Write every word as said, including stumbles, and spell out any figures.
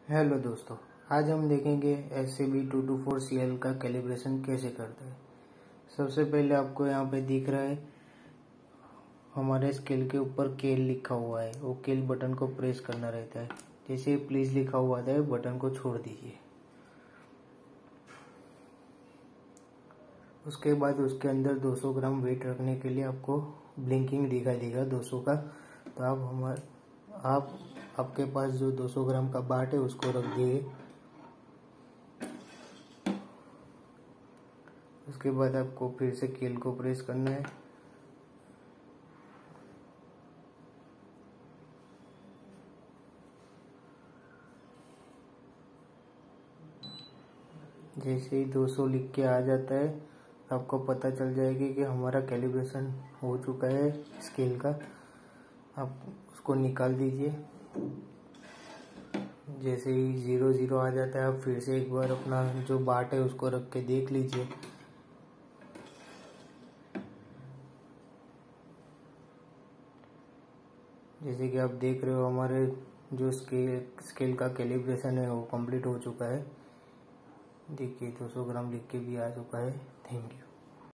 Hello दोस्तों, आज हम देखेंगे S C B two two four C L का कैलिब्रेशन कैसे करते हैं। सबसे पहले आपको यहाँ पे दिख रहा है हमारे स्केल के ऊपर केल लिखा हुआ है। वो केल बटन को प्रेस करना रहता है। जैसे प्लीज लिखा हुआ था बटन को छोड़ दीजिए। उसके बाद उसके अंदर दो सौ ग्राम वेट रखने के लिए आपको ब्लिंकिंग दिखाई देगा दो सौ का। तो आप हमारे आप आपके पास जो दो सौ ग्राम का बाट है उसको रख दिए। उसके बाद आपको फिर से केल को प्रेस करना है। जैसे ही दो सौ लिख के आ जाता है आपको पता चल जाएगी कि हमारा कैलिब्रेशन हो चुका है स्केल का। आप उसको निकाल दीजिए। जैसे ही जीरो जीरो आ जाता है आप फिर से एक बार अपना जो बाट है उसको रख के देख लीजिए। जैसे कि आप देख रहे हो हमारे जो स्केल स्केल का कैलिब्रेशन है वो कंप्लीट हो चुका है। देखिए दो सौ ग्राम लिख के भी आ चुका है। Thank you.